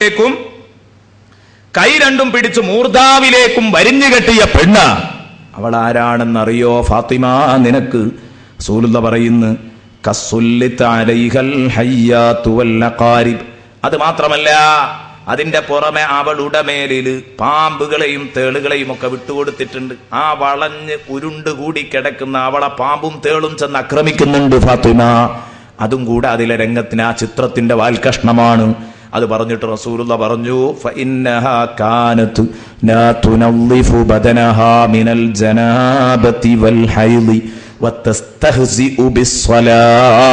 കൈ രണ്ടും പിടിച്ച് മൂർധാവിലേക്കും വരിഞ്ഞു കെട്ടിയ പെണ്ണ് അവൾ ആരാണെന്നറിയോ ഫാത്തിമ? നിനക്ക് റസൂലുള്ളാഹി പറയുന്നു, അത് മാത്രമല്ല, അതിന്റെ പുറമെ അവളുടെ മേലില് പാമ്പുകളെയും തേളുകളെയും ഒക്കെ വിട്ടുകൊടുത്തിട്ടുണ്ട്. ആ വളഞ്ഞ് ഉരുണ്ടുകൂടി കിടക്കുന്ന അവളെ പാമ്പും തേളും ചെന്ന് ആക്രമിക്കുന്നുണ്ട് ഫാത്തിമ. അതും കൂടെ അതിലെ രംഗത്തിന്, ആ ചിത്രത്തിന്റെ വാൽകഷ്ണമാണ്. അത് പറഞ്ഞിട്ട് റസൂലുള്ളാഹി പറഞ്ഞു, ഫഇന്നഹാ കാനതു ലാ തുനള്ളിഫു ബദനഹാ മിനൽ ജനാബതി വൽ ഹൈളി വതസ്തഹ്സിഉ ബിസ്സലാ.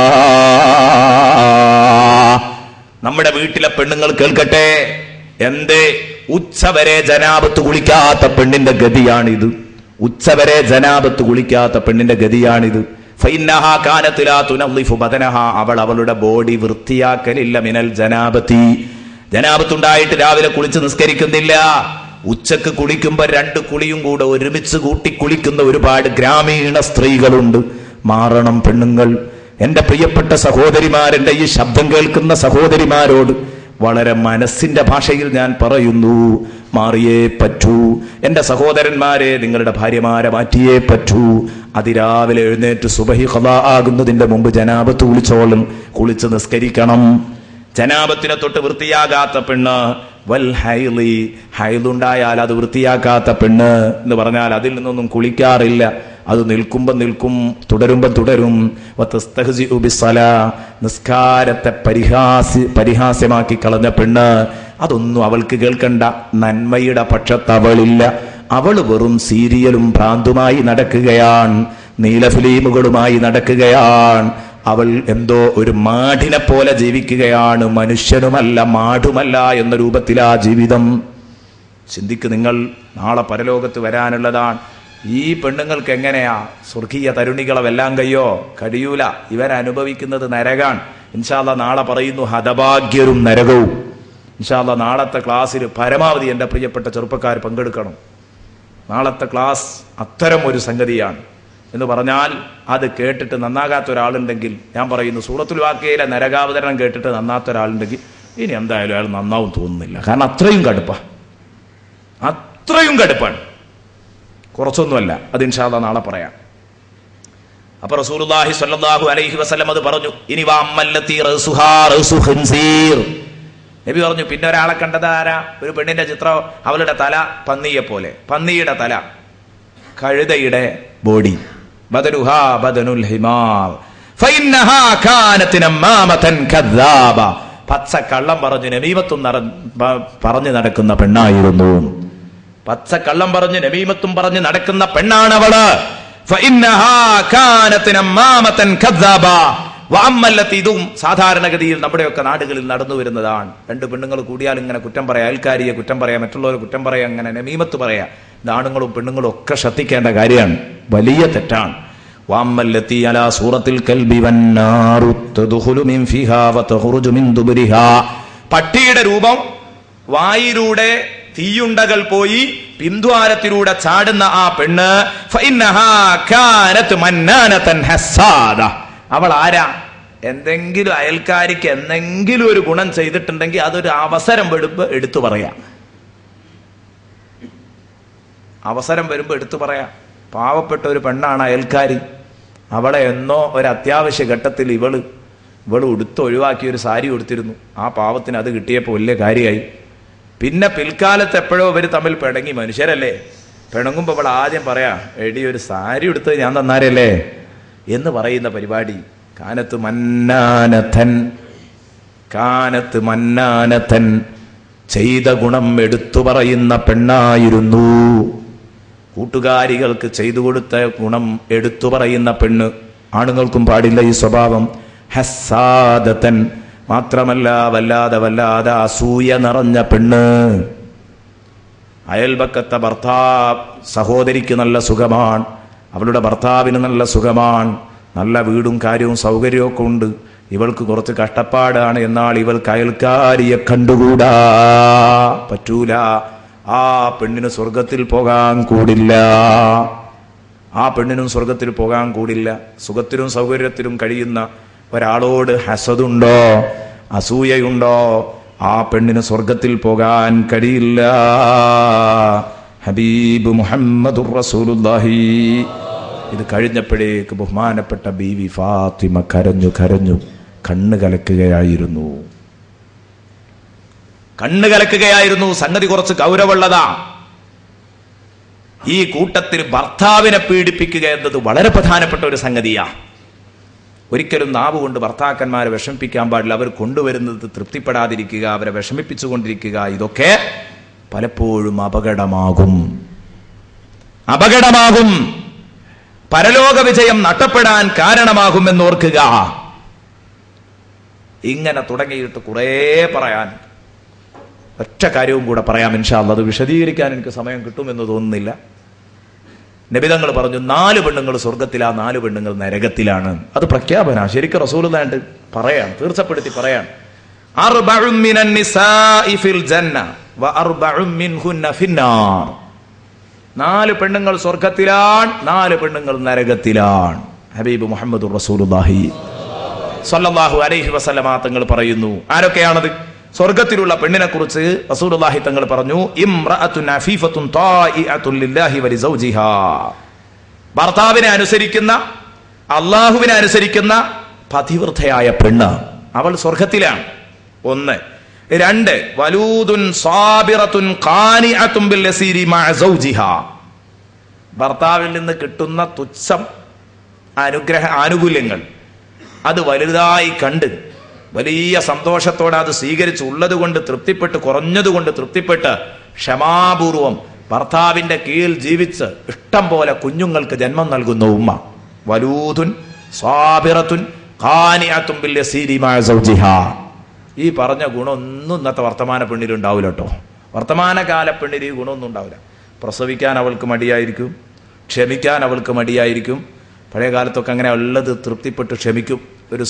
നമ്മുടെ വീട്ടിലെ പെണ്ണുങ്ങൾ കേൾക്കട്ടെ, എന്തേ ഉച്ചവരെ ജനാബത്ത് കുളിക്കാത്ത പെണ്ണിന്റെ ഗതിയാണിത്. ഉച്ചവരെ ജനാബത്ത് കുളിക്കാത്ത പെണ്ണിന്റെ ഗതിയാണിത്. ഫഇന്നഹാ കാനത് ലാ തുനള്ളിഫു ബദനഹാ, അവൾ അവളുടെ ബോഡി വൃത്തിയാക്കലില്ല. മിനൽ ജനാബത്തി, ജനാബത്തുണ്ടായിട്ട് രാവിലെ കുളിച്ച് നിസ്കരിക്കുന്നില്ല. ഉച്ചക്ക് കുളിക്കുമ്പോ 2 കുളിയും കൂടെ ഒരുമിച്ച് കൂട്ടി കുളിക്കുന്ന ഒരുപാട് ഗ്രാമീണ സ്ത്രീകളുണ്ട്. മാറണം പെണ്ണുങ്ങൾ. എന്റെ പ്രിയപ്പെട്ട സഹോദരിമാർ, എന്റെ ഈ ശബ്ദം കേൾക്കുന്ന സഹോദരിമാരോട് വളരെ മനസ്സിന്റെ ഭാഷയിൽ ഞാൻ പറയുന്നു, മാറിയേ പറ്റൂ. എന്റെ സഹോദരന്മാരെ, നിങ്ങളുടെ ഭാര്യമാരെ മാറ്റിയേ പറ്റൂ. അതിരാവിലെ എഴുന്നേറ്റ് സുബഹി ഖളാ ആകുന്നതിന്റെ മുമ്പ് ജനാബത്ത് കുളിച്ചോളും, കുളിച്ച് നിസ്കരിക്കണം. ജനാബത്തിനെ തൊട്ട് വൃത്തിയാകാത്ത പെണ്ണ്, വൽ ഹൈളി, ഹൈലുണ്ടായാൽ അത് വൃത്തിയാക്കാത്ത പെണ്ണ് എന്ന് പറഞ്ഞാൽ അതിൽ നിന്നൊന്നും കുളിക്കാറില്ല. അത് നിൽക്കുമ്പോ നിൽക്കും, തുടരുമ്പോ തുടരും. വതസ്തഹ്സിഉ ബിസ്സലാ, നിസ്കാരത്തെ പരിഹാസ്യമാക്കി കളഞ്ഞ പെണ്ണ്. അതൊന്നും അവൾക്ക് കേൾക്കണ്ട. നന്മയുടെ പക്ഷത്ത് അവളില്ല. അവള് വെറും സീരിയലും ഭ്രാന്തുമായി നടക്കുകയാണ്, നീലഫിലീമുകളുമായി നടക്കുകയാണ്. അവൾ എന്തോ ഒരു മാടിനെ പോലെ ജീവിക്കുകയാണ്. മനുഷ്യനുമല്ല മാടുമല്ല എന്ന രൂപത്തിലാ ജീവിതം. ചിന്തിക്ക് നിങ്ങൾ, നാളെ പരലോകത്ത് വരാനുള്ളതാണ്. ഈ പെണ്ണുങ്ങൾക്ക് എങ്ങനെയാ സ്വർഗീയ തരുണികളെ വെല്ലാൻ കഴിയൂല. ഇവരനുഭവിക്കുന്നത് നരകാണ്. ഇൻഷാ അല്ലാഹ് നാളെ പറയുന്നു ഹതഭാഗ്യരും നരകവും. ഇൻഷാ അല്ലാഹ് നാളത്തെ ക്ലാസ്സിൽ പരമാവധി എൻ്റെ പ്രിയപ്പെട്ട ചെറുപ്പക്കാർ പങ്കെടുക്കണം. നാളത്തെ ക്ലാസ് അത്തരം ഒരു സംഗതിയാണ് എന്ന് പറഞ്ഞാൽ, അത് കേട്ടിട്ട് നന്നാകാത്ത ഒരാളുണ്ടെങ്കിൽ ഞാൻ പറയുന്നു, സൂറത്തുൽ വാഖിയയിലെ നരകാവതരണം കേട്ടിട്ട് നന്നാത്ത ഒരാളുണ്ടെങ്കിൽ ഇനി എന്തായാലും അയാൾ നന്നാവും തോന്നുന്നില്ല. കാരണം അത്രയും കടുപ്പാണ്, കുറച്ചൊന്നുമല്ല. അത് ഇൻഷാ അല്ലാഹ് നാളെ പറയാം. അപ്പൊ റസൂലുള്ളാഹി സ്വല്ലല്ലാഹു അലൈഹി വസല്ലം അത് പറഞ്ഞു. ഇനി വഅമ്മല്ലതി റസുഹാ റസു ഖിൻസീർ, നബി പറഞ്ഞു, പിന്നെ ഒരാളെ കണ്ടതാരാ? ഒരു പെണ്ണിന്റെ ചിത്രം, അവളുടെ തല പന്നിയെ പോലെ, പന്നിയുടെ തല, കഴുതയുടെ ബോഡി, ബദനുഹാ ബദനുൽ ഹിമാർ ഫഇന്നഹാ കാനത് നമാമതൻ കദ്ദാബ, പച്ച കള്ളം പറഞ്ഞു നമീമത്തും പറഞ്ഞു നടക്കുന്ന പെണ്ണായിരുന്നു. പച്ച കള്ളം പറഞ്ഞ് നമീമത്തും പറഞ്ഞ് നടക്കുന്ന പെണ്ണാണ് അവള്. ഫഇന്നഹാ കാനത് നമാമതൻ കദ്ദാബ വഅമ്മല്ലതി, ഇതും സാധാരണഗതിയിൽ നമ്മുടെയൊക്കെ നാടുകളിൽ നടന്നു വരുന്നതാണ്. 2 പെണ്ണുങ്ങൾ കൂടിയാൽ ഇങ്ങനെ കുറ്റം പറയാം, അയൽക്കാരിയെ കുറ്റം പറയാം, മറ്റുള്ളവരെ കുറ്റം പറയാം, അങ്ങനെ നമീമത്ത് പറയാം. ഇത് ആണുങ്ങളും പെണ്ണുങ്ങളും ഒക്കെ ശ്രദ്ധിക്കേണ്ട കാര്യമാണ്, വലിയ തെറ്റാണ്. വഅമ്മല്ലതി അലാ സൂറത്തിൽ കൽബി വന്നാറു തദ്ഖുലു മിൻ ഫിഹാ വതഖ്റുജു മിൻ ദുബരിഹാ, പട്ടിയുടെ രൂപം, വായിലൂടെ തീയുണ്ടകൾ പോയി പിന്ദ്വാരത്തിലൂടെ ചാടുന്ന ആ പെണ്ണ്, ഫഇന്നഹാ കാനത് മന്നാനതൻ ഹസ്സാദ, അവൾ ആരാ? എന്തെങ്കിലും അയൽക്കാരിക്ക് എന്തെങ്കിലും ഒരു ഗുണം ചെയ്തിട്ടുണ്ടെങ്കിൽ അതൊരു അവസരം വരുമ്പോ എടുത്തു പറയാം. അവസരം വരുമ്പോ എടുത്തു പറയാം. പാവപ്പെട്ട ഒരു പെണ്ണാണ് അയൽക്കാരി. അവളെ എന്നോ ഒരു അത്യാവശ്യ ഘട്ടത്തിൽ ഇവള് ഒഴിവാക്കി ഒരു സാരി കൊടുത്തിരുന്നു. ആ പാവത്തിന് അത് കിട്ടിയപ്പോൾ വലിയ കാര്യമായി. പിന്നെ പിൽക്കാലത്ത് എപ്പോഴോ ഇവർ തമ്മിൽ പിണങ്ങി. മനുഷ്യരല്ലേ, പിണങ്ങുമ്പോൾ അവൾ ആദ്യം പറയാ, എടി ഒരു സാരി എടുത്ത് ഞാൻ തന്നാരല്ലേ എന്ന് പറയുന്ന പരിപാടി. കാനത്ത് മന്നാനത്തൻ, ചെയ്ത ഗുണം എടുത്തു പറയുന്ന പെണ്ണായിരുന്നു. കൂട്ടുകാരികൾക്ക് ചെയ്തു കൊടുത്ത ഗുണം എടുത്തു പറയുന്ന പെണ്ണ്. ആണുങ്ങൾക്കും പാടില്ല ഈ സ്വഭാവം. ഹസ്സാദത്തൻ, മാത്രമല്ല വല്ലാതെ അസൂയ നിറഞ്ഞ പെണ്ണ്. അയൽപക്കത്തെ സഹോദരിക്ക് നല്ല സുഖമാണ്, അവളുടെ ഭർത്താവിന് നല്ല സുഖമാണ്, നല്ല വീടും കാര്യവും സൗകര്യവും ഒക്കെ ഉണ്ട്. ഇവൾക്ക് കുറച്ച് കഷ്ടപ്പാടാണ്. എന്നാൽ ഇവൾക്ക് അയൽക്കാരിയെ കണ്ടുകൂടാ, പറ്റൂല. ആ പെണ്ണിന് സ്വർഗത്തിൽ പോകാൻ കൂടില്ല. ആ പെണ്ണിനും സ്വർഗത്തിൽ പോകാൻ കൂടില്ല. സുഖത്തിലും സൗകര്യത്തിലും കഴിയുന്ന ഒരാളോട് ഹസദുണ്ടോ, അസൂയയുണ്ടോ? ആ പെണ്ണിന് സ്വർഗത്തിൽ പോകാൻ കഴിയില്ല. ഹബീബ് മുഹമ്മദുർ റസൂലുള്ളാഹി. ഇത് കഴിഞ്ഞപ്പോഴേക്ക് ബഹുമാനപ്പെട്ട ബീവി ഫാത്തിമ കരഞ്ഞു കരഞ്ഞു കണ്ണ് കലക്കുകയായിരുന്നു. സംഗതി കുറച്ച് ഗൗരവമുള്ളതാ. ഈ കൂട്ടത്തിൽ ഭർത്താവിനെ പീഡിപ്പിക്കുക എന്നത് വളരെ പ്രധാനപ്പെട്ട ഒരു സംഗതിയാ. ഒരിക്കലും നാവ് കൊണ്ട് ഭർത്താക്കന്മാരെ വിഷമിപ്പിക്കാൻ പാടില്ല. അവർ കൊണ്ടുവരുന്നത് തൃപ്തിപ്പെടാതിരിക്കുക, അവരെ വിഷമിപ്പിച്ചുകൊണ്ടിരിക്കുക, ഇതൊക്കെ പലപ്പോഴും അപകടമാകും. പരലോക വിജയം നഷ്ടപ്പെടാൻ കാരണമാകുമെന്നോർക്കുക. ഇങ്ങനെ തുടങ്ങിയിട്ട് കുറേ പറയാൻ, ഒറ്റ കാര്യവും കൂടെ പറയാം ഇൻഷാ അല്ലാഹ്. അത് വിശദീകരിക്കാൻ എനിക്ക് സമയം കിട്ടുമെന്ന് തോന്നുന്നില്ല. നബിതങ്ങൾ പറഞ്ഞു 4 പെണ്ണുങ്ങൾ സ്വർഗത്തിലാ, 4 പെണ്ണുങ്ങൾ നരകത്തിലാണ്. അത് പ്രഖ്യാപന. ശരിക്കും റസൂലുള്ളാഹി പറയാണ്, തീർച്ചപ്പെടുത്തി പറയാണ്. 4 മിനൻ നിസാഇ ഫിൽ ജന്ന വ 4 മിൻഹുന്ന ഫിന്നാർ. 4 പെണ്ണുങ്ങൾ സ്വർഗത്തിലാണ്, 4 പെണ്ണുങ്ങൾ നരകത്തിലാണ്. ഹബീബ് മുഹമ്മദുർ റസൂലുള്ളാഹി സ്വല്ലല്ലാഹു അലൈഹി വസല്ലമ തങ്ങൾ പറയുന്നു. ആരൊക്കെയാണത്? സ്വർഗത്തിലുള്ള പെണ്ണിനെ കുറിച്ച് റസൂലുള്ളാഹി തങ്ങൾ പറഞ്ഞു, ഇംറഅത്തുൻ അഫീഫത്തുൻ തായിഅത്തുൻ ലില്ലാഹി വലി സൗജിഹാ. ഭർത്താവിനെ അനുസരിക്കുന്ന, അല്ലാഹുവിനെ അനുസരിക്കുന്ന പതിവ്രതയായ പെണ്ണ്, അവൾ സ്വർഗത്തിലാണ്. 1. 2. വലൂദുൻ സാബിറത്തുൻ ഖാനിഅത്തുൻ ബിൽ യസീരി മഅ സൗജിഹാ. ഭർത്താവിൽ നിന്ന് കിട്ടുന്ന തുച്ഛം ആനുകൂല്യങ്ങൾ അത് വലുതായി കണ്ട് വലിയ സന്തോഷത്തോടെ അത് സ്വീകരിച്ച് ഉള്ളത് കൊണ്ട് തൃപ്തിപ്പെട്ട്, കുറഞ്ഞതുകൊണ്ട് തൃപ്തിപ്പെട്ട് ക്ഷമാപൂർവം ഭർത്താവിന്റെ കീഴിൽ ജീവിച്ച് ഇഷ്ടം പോലെ കുഞ്ഞുങ്ങൾക്ക് ജന്മം നൽകുന്ന ഉമ്മ. വലൂദുൻ സാബിറത്തുൻ ഖാനിഅത്തുൻ ബിൽ യസീരി മഅ സൗജിഹാ. ഈ പറഞ്ഞ ഗുണമൊന്നും ഇന്നത്തെ വർത്തമാന പെണ്ണിൽ ഉണ്ടാവില്ല കേട്ടോ. വർത്തമാനകാല പെണ്ണിൽ ഈ ഗുണമൊന്നും ഉണ്ടാവില്ല. പ്രസവിക്കാൻ അവൾക്ക് മടിയായിരിക്കും, ക്ഷമിക്കാൻ അവൾക്ക് മടിയായിരിക്കും. പഴയ കാലത്തൊക്കെ അങ്ങനെ ഉള്ളത് തൃപ്തിപ്പെട്ട് ക്ഷമിക്കും. ഒരു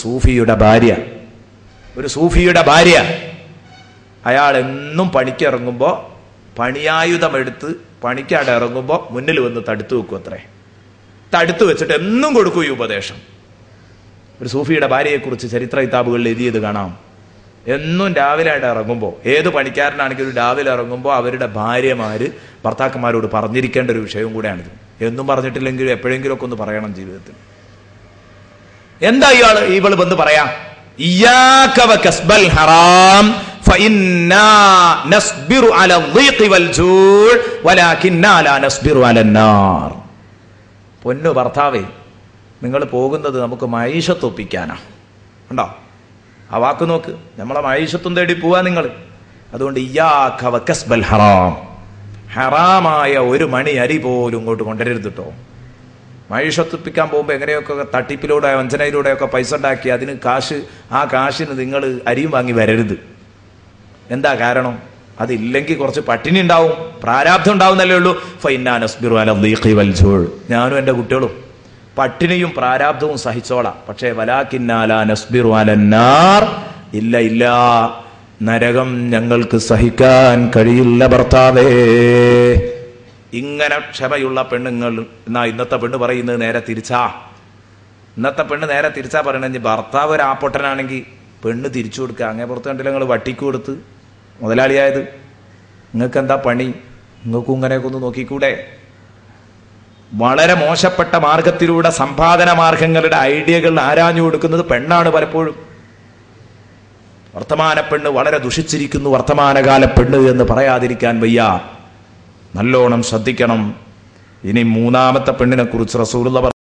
സൂഫിയുടെ ഭാര്യ അയാൾ എന്നും പണിക്കിറങ്ങുമ്പോൾ പണിയായുധമെടുത്ത് പണിക്കാട് ഇറങ്ങുമ്പോൾ മുന്നിൽ വന്ന് തടുത്തു വെക്കും. അത്രേ തടുത്തു വെച്ചിട്ട് എന്നും കൊടുക്കും ഈ ഉപദേശം. ഒരു സൂഫിയുടെ ഭാര്യയെക്കുറിച്ച് ചരിത്ര കിതാബുകളിൽ എഴുതിയത് കാണാം. എന്നും രാവിലെ ആയിട്ട് ഇറങ്ങുമ്പോൾ, ഏത് പണിക്കാരനാണെങ്കിലും രാവിലെ ഇറങ്ങുമ്പോൾ അവരുടെ ഭാര്യമാര് ഭർത്താക്കന്മാരോട് പറഞ്ഞിരിക്കേണ്ട ഒരു വിഷയവും കൂടെയാണിത്. എന്നും പറഞ്ഞിട്ടില്ലെങ്കിലും എപ്പോഴെങ്കിലും ഒക്കെ ഒന്ന് പറയണം ജീവിതത്തിൽ. എന്താ ഇവള് വന്ന് പറയാ, ഇയ്യാക വകസ്ബൽ ഹറാം ഫഇന്നാ നസ്ബിറു അല ദീഖി വൽ ജൂഅ് വലാകിന്നാ ലാ നസ്ബിറു അലന്നാർ. പൊന്നു ഭർത്താവേ, നിങ്ങൾ പോകുന്നത് നമുക്ക് മഈശത്ത് ഒപ്പിക്കാനാ. ഉണ്ടോ ആ വാക്ക് നോക്ക്, നമ്മളെ മഈശത്തും തേടി പോവാ നിങ്ങൾ. അതുകൊണ്ട് ഇയ്യാക വകസ്ബൽ ഹറാം, ഹറാമായ ഒരു മണി അരി പോലും ഇങ്ങോട്ട് കൊണ്ടുവരരുത് കേട്ടോ. മഴീഷത്തൊപ്പിക്കാൻ പോകുമ്പോൾ എങ്ങനെയൊക്കെ തട്ടിപ്പിലൂടെ വഞ്ചനയിലൂടെയൊക്കെ പൈസ ഉണ്ടാക്കി അതിന് ആ കാശിന് നിങ്ങൾ അരിയും വാങ്ങി വരരുത്. എന്താ കാരണം? അതില്ലെങ്കിൽ കുറച്ച് പട്ടിണി ഉണ്ടാവും, പ്രാരാബ്ധം ഉണ്ടാവുന്നല്ലേ ഉള്ളൂ. ഫഇന്നാ നസ്ബിറു അല ദീഖി വൽ ജൂഅ്. ഞാനും എൻ്റെ കുട്ടികളും പട്ടിണിയും പ്രാരാബ്ധവും സഹിച്ചോളാം. പക്ഷേ വലാകിന്നാ ലാ നസ്ബിറു അലന്നാർ, ഇല്ല നരകം ഞങ്ങൾക്ക് സഹിക്കാൻ കഴിയില്ല ഭർത്താവേ. ഇങ്ങനെ ക്ഷമയുള്ള പെണ്ണുങ്ങൾ. എന്നാ ഇന്നത്തെ പെണ്ണ് പറയുന്നത് നേരെ തിരിച്ചാ. ഇന്നത്തെ പെണ്ണ് നേരെ തിരിച്ചാ പറയണെന്ന്. ഭർത്താവ് ഒരു ആപ്പൊട്ടനാണെങ്കിൽ പെണ്ണ് തിരിച്ചു കൊടുക്കുക. അങ്ങനെ പുറത്ത് കണ്ടില്ല നിങ്ങൾ വട്ടിക്ക് കൊടുത്ത് മുതലാളിയായത്. നിങ്ങൾക്ക് എന്താ പണി? നിങ്ങൾക്കും ഇങ്ങനെയൊക്കെ ഒന്ന് നോക്കിക്കൂടെ? വളരെ മോശപ്പെട്ട മാർഗത്തിലൂടെ സമ്പാദന മാർഗങ്ങളുടെ ഐഡിയകൾ ആരാഞ്ഞു കൊടുക്കുന്നത് പെണ്ണാണ് പലപ്പോഴും. വർത്തമാന പെണ്ണ് വളരെ ദുഷിച്ചിരിക്കുന്നു, വർത്തമാനകാല പെണ്ണ് എന്ന് പറയാതിരിക്കാൻ വയ്യ. നല്ലോണം ശ്രദ്ധിക്കണം. ഇനി 3ാമത്തെ പെണ്ണിനെ കുറിച്ച് റസൂലുള്ളാഹി